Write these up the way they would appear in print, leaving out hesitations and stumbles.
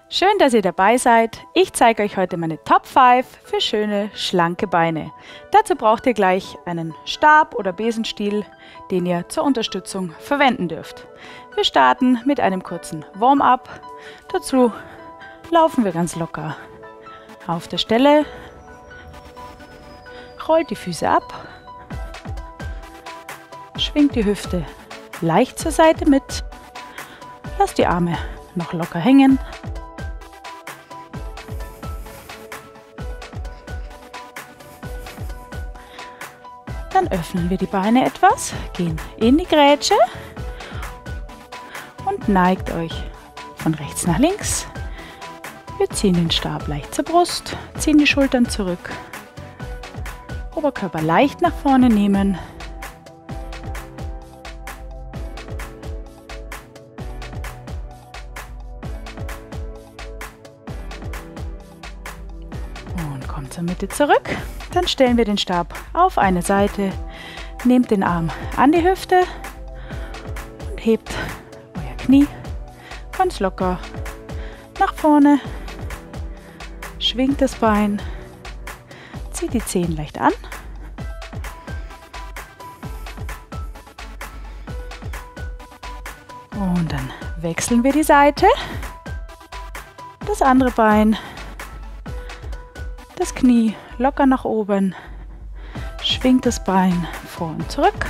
Schön, dass ihr dabei seid. Ich zeige euch heute meine Top 5 für schöne, schlanke Beine. Dazu braucht ihr gleich einen Stab oder Besenstiel, den ihr zur Unterstützung verwenden dürft. Wir starten mit einem kurzen Warm-up. Dazu laufen wir ganz locker auf der Stelle, rollt die Füße ab, schwingt die Hüfte leicht zur Seite mit, lasst die Arme noch locker hängen. Dann öffnen wir die Beine etwas, gehen in die Grätsche und neigt euch von rechts nach links. Wir ziehen den Stab leicht zur Brust, ziehen die Schultern zurück, Oberkörper leicht nach vorne nehmen. Und kommt zur Mitte zurück. Dann stellen wir den Stab auf eine Seite, nehmt den Arm an die Hüfte und hebt euer Knie ganz locker nach vorne, schwingt das Bein, zieht die Zehen leicht an. Und dann wechseln wir die Seite, das andere Bein, das Knie locker nach oben, schwingt das Bein vor und zurück.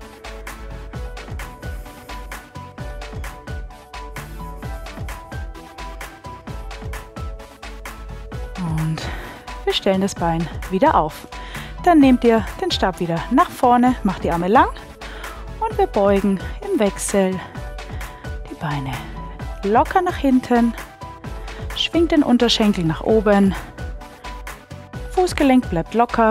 Und wir stellen das Bein wieder auf. Dann nehmt ihr den Stab wieder nach vorne, macht die Arme lang und wir beugen im Wechsel die Beine locker nach hinten, schwingt den Unterschenkel nach oben. Fußgelenk bleibt locker.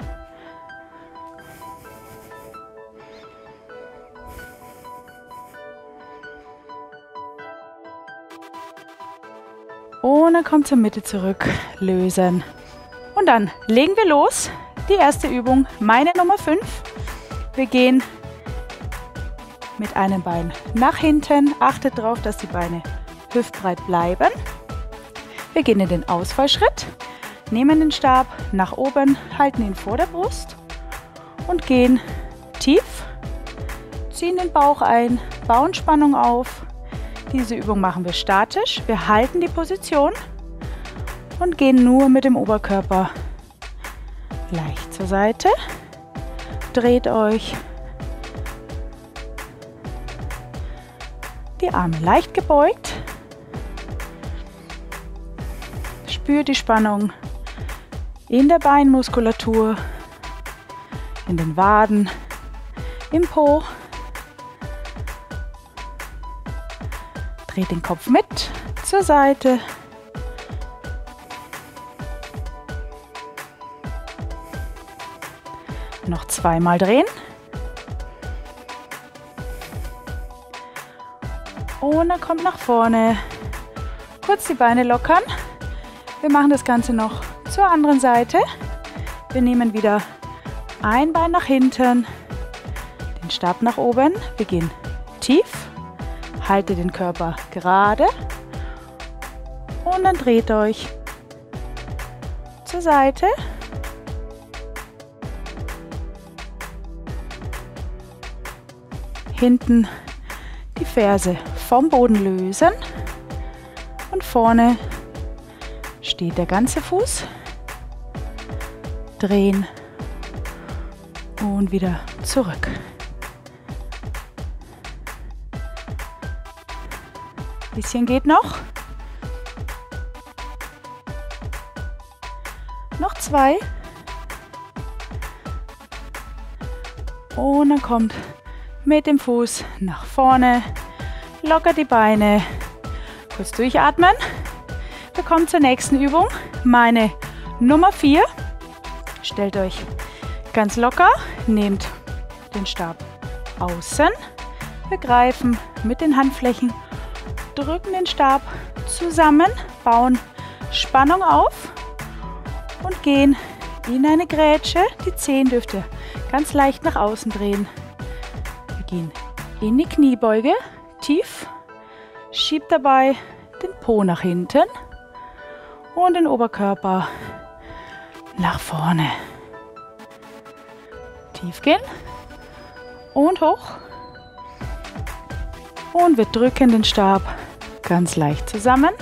Und dann kommt zur Mitte zurück, lösen. Und dann legen wir los. Die erste Übung, meine Nummer 5. Wir gehen mit einem Bein nach hinten. Achtet darauf, dass die Beine hüftbreit bleiben. Wir gehen in den Ausfallschritt. Nehmen den Stab nach oben, halten ihn vor der Brust und gehen tief, ziehen den Bauch ein, bauen Spannung auf. Diese Übung machen wir statisch. Wir halten die Position und gehen nur mit dem Oberkörper leicht zur Seite. Dreht euch, die Arme leicht gebeugt. Spürt die Spannung in der Beinmuskulatur, in den Waden, im Po. Dreht den Kopf mit zur Seite. Noch zweimal drehen. Und dann kommt nach vorne. Kurz die Beine lockern. Wir machen das Ganze noch zur anderen Seite. Wir nehmen wieder ein Bein nach hinten, den Stab nach oben. Wir gehen tief, haltet den Körper gerade und dann dreht euch zur Seite. Hinten die Ferse vom Boden lösen und vorne steht der ganze Fuß, drehen und wieder zurück. Ein bisschen geht noch. Noch 2. Und dann kommt mit dem Fuß nach vorne, lockert die Beine, kurz durchatmen. Wir kommen zur nächsten Übung, meine Nummer 4. Stellt euch ganz locker, nehmt den Stab außen. Wir greifen mit den Handflächen, drücken den Stab zusammen, bauen Spannung auf und gehen in eine Grätsche. Die Zehen dürft ihr ganz leicht nach außen drehen. Wir gehen in die Kniebeuge, tief, schiebt dabei den Po nach hinten und den Oberkörper nach vorne. Tief gehen und hoch. Und wir drücken den Stab ganz leicht zusammen.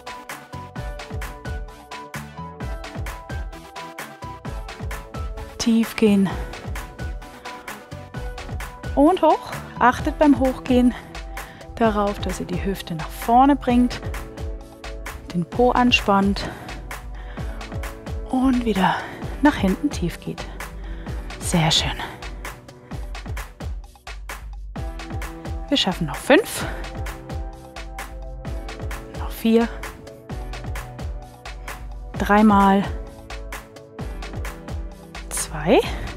Tief gehen und hoch. Achtet beim Hochgehen darauf, dass ihr die Hüfte nach vorne bringt, den Po anspannt und wieder nach hinten tief geht. Sehr schön. Wir schaffen noch 5, noch 4, 3 Mal, 2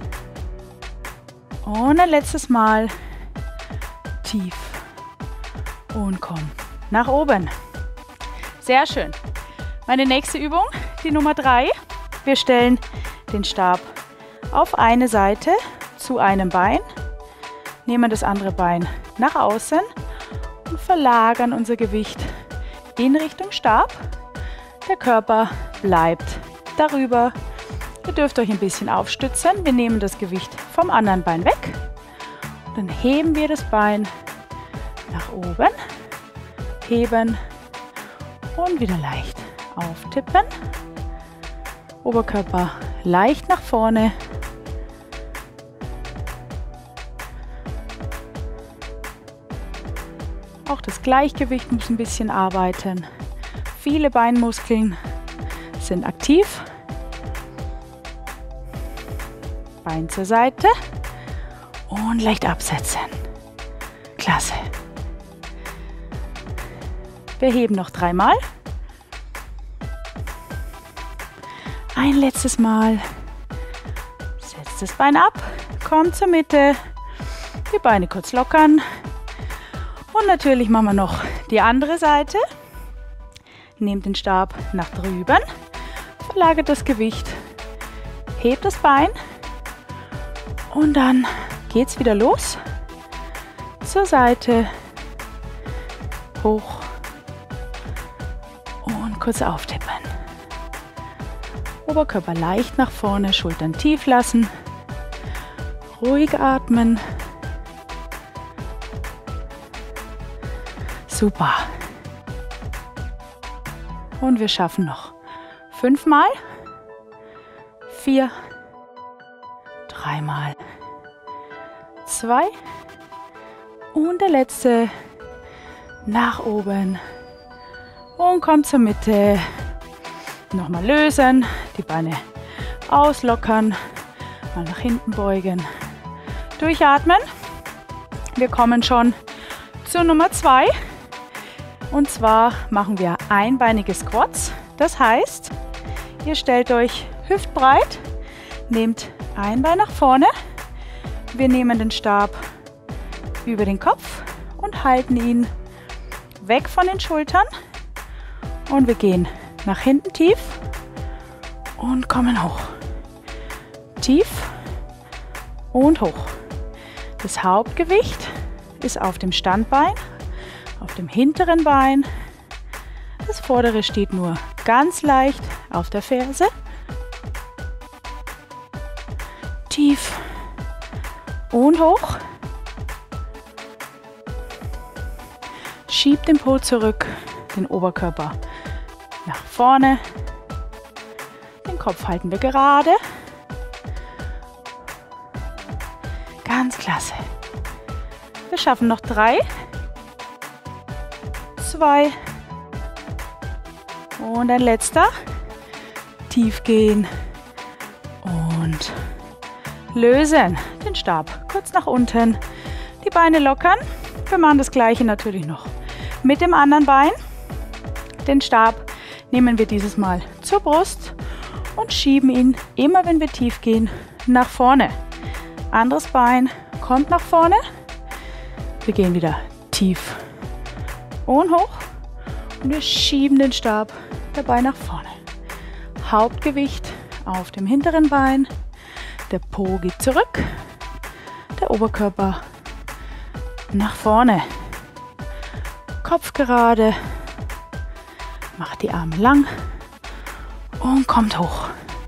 und ein letztes Mal tief und komm nach oben. Sehr schön. Meine nächste Übung, die Nummer 3. Wir stellen den Stab auf eine Seite zu einem Bein, nehmen das andere Bein nach außen und verlagern unser Gewicht in Richtung Stab. Der Körper bleibt darüber. Ihr dürft euch ein bisschen aufstützen. Wir nehmen das Gewicht vom anderen Bein weg. Und dann heben wir das Bein nach oben, heben und wieder leicht auftippen. Oberkörper leicht nach vorne. Auch das Gleichgewicht muss ein bisschen arbeiten. Viele Beinmuskeln sind aktiv. Bein zur Seite und leicht absetzen. Klasse. Wir heben noch 3 Mal. Ein letztes Mal. Setzt das Bein ab, kommt zur Mitte, die Beine kurz lockern. Und natürlich machen wir noch die andere Seite. Nehmt den Stab nach drüben, verlagert das Gewicht, hebt das Bein und dann geht's wieder los. Zur Seite, hoch und kurz auftippen. Oberkörper leicht nach vorne, Schultern tief lassen, ruhig atmen. Super. Und wir schaffen noch 5 Mal, 4, 3 Mal, 2 und der letzte nach oben und kommt zur Mitte. Nochmal lösen, die Beine auslockern, mal nach hinten beugen, durchatmen. Wir kommen schon zur Nummer 2 und zwar machen wir einbeinige Squats. Das heißt, ihr stellt euch hüftbreit, nehmt ein Bein nach vorne, wir nehmen den Stab über den Kopf und halten ihn weg von den Schultern und wir gehen nach hinten tief und kommen hoch. Tief und hoch. Das Hauptgewicht ist auf dem Standbein, auf dem hinteren Bein. Das vordere steht nur ganz leicht auf der Ferse. Tief und hoch. Schiebt den Po zurück, den Oberkörper nach vorne. Den Kopf halten wir gerade. Ganz klasse. Wir schaffen noch 3, 2 und ein letzter. Tief gehen und lösen. Den Stab kurz nach unten. Die Beine lockern. Wir machen das gleiche natürlich noch mit dem anderen Bein. Den Stab nehmen wir dieses Mal zur Brust und schieben ihn, immer wenn wir tief gehen, nach vorne. Anderes Bein kommt nach vorne. Wir gehen wieder tief und hoch und wir schieben den Stab dabei nach vorne. Hauptgewicht auf dem hinteren Bein. Der Po geht zurück. Der Oberkörper nach vorne. Kopf gerade. Macht die Arme lang und kommt hoch.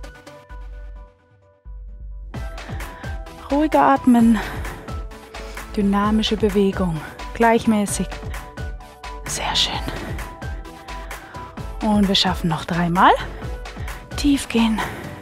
Ruhiger atmen, dynamische Bewegung, gleichmäßig. Sehr schön. Und wir schaffen noch 3 Mal. Tief gehen.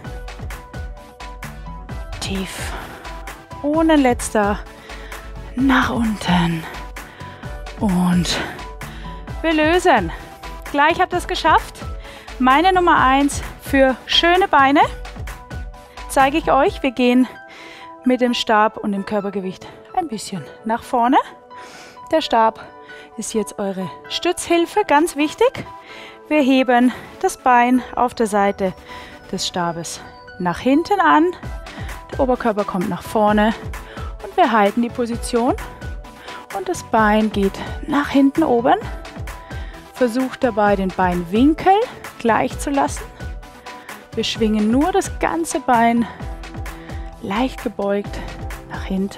Tief. Ohne letzter. Nach unten. Und wir lösen. Gleich habt ihr es geschafft. Meine Nummer 1 für schöne Beine zeige ich euch. Wir gehen mit dem Stab und dem Körpergewicht ein bisschen nach vorne. Der Stab ist jetzt eure Stützhilfe, ganz wichtig. Wir heben das Bein auf der Seite des Stabes nach hinten an. Der Oberkörper kommt nach vorne und wir halten die Position. Und das Bein geht nach hinten oben. Versucht dabei, den Beinwinkel gleich zu lassen. Wir schwingen nur das ganze Bein leicht gebeugt nach hinten.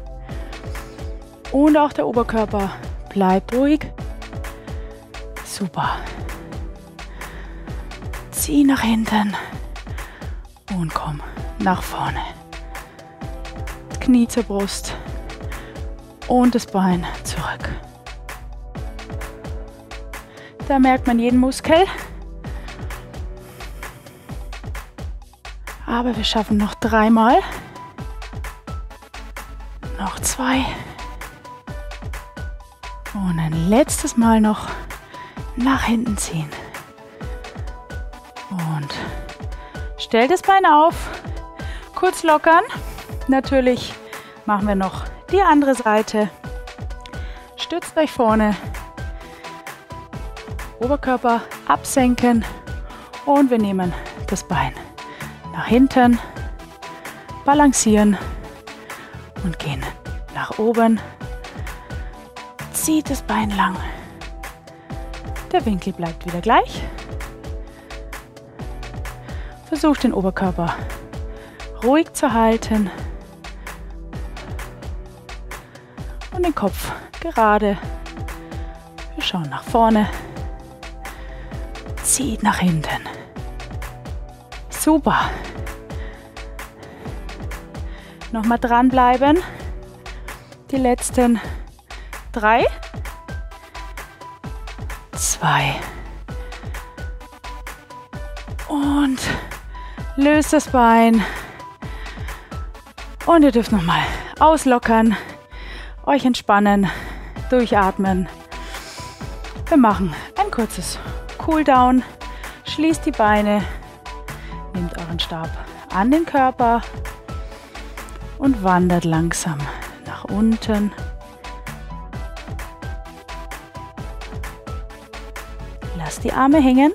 Und auch der Oberkörper bleibt ruhig. Super. Zieh nach hinten und komm nach vorne. Knie zur Brust und das Bein zurück. Da merkt man jeden Muskel. Aber wir schaffen noch 3 Mal. Noch 2. Und ein letztes Mal noch nach hinten ziehen. Und stellt das Bein auf. Kurz lockern. Natürlich machen wir noch die andere Seite. Stützt euch vorne. Oberkörper absenken. Und wir nehmen das Bein nach hinten, balancieren und gehen nach oben. Zieht das Bein lang. Der Winkel bleibt wieder gleich. Versucht den Oberkörper ruhig zu halten und den Kopf gerade. Wir schauen nach vorne. Zieht nach hinten. Super. Nochmal dranbleiben. Die letzten 3. 2. Und löst das Bein. Und ihr dürft nochmal auslockern. Euch entspannen. Durchatmen. Wir machen ein kurzes Cooldown. Schließt die Beine. Nehmt euren Stab an den Körper und wandert langsam nach unten. Lasst die Arme hängen.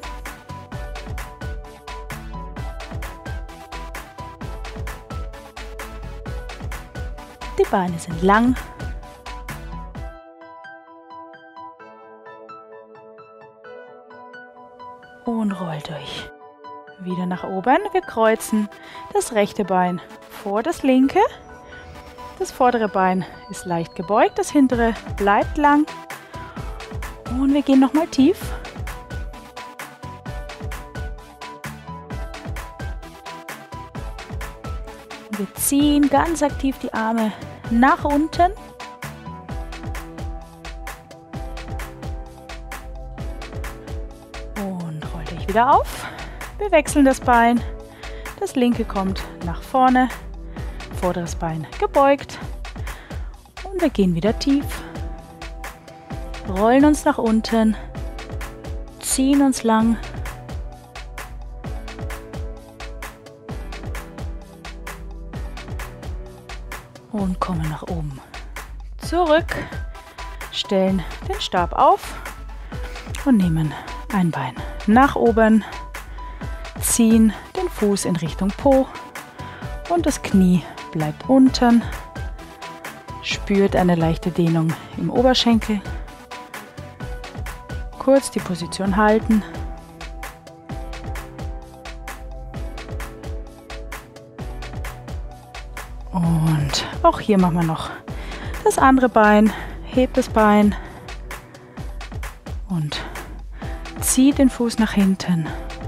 Die Beine sind lang. Und rollt durch. Wieder nach oben. Wir kreuzen das rechte Bein vor das linke. Das vordere Bein ist leicht gebeugt, das hintere bleibt lang. Und wir gehen nochmal tief. Wir ziehen ganz aktiv die Arme nach unten. Und rollt euch wieder auf. Wir wechseln das Bein. Das linke kommt nach vorne. Vorderes Bein gebeugt. Und wir gehen wieder tief. Rollen uns nach unten. Ziehen uns lang. Und kommen nach oben. Zurück. Stellen den Stab auf. Und nehmen ein Bein nach oben. Ziehen den Fuß in Richtung Po und das Knie bleibt unten. Spürt eine leichte Dehnung im Oberschenkel. Kurz die Position halten. Und auch hier machen wir noch das andere Bein. Hebt das Bein und zieht zieht den Fuß nach hinten.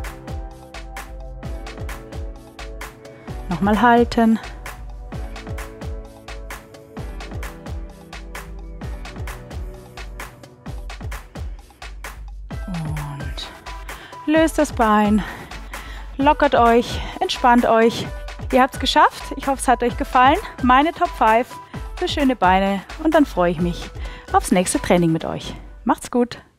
Nochmal halten. Und löst das Bein. Lockert euch, entspannt euch. Ihr habt es geschafft. Ich hoffe, es hat euch gefallen. Meine Top 5 für schöne Beine. Und dann freue ich mich aufs nächste Training mit euch. Macht's gut!